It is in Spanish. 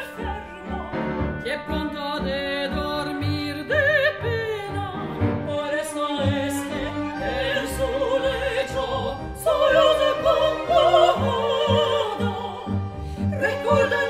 enfermo, que pronto ha de dormir de pena. por eso es que en su lecho solo se acomoda. Recuerda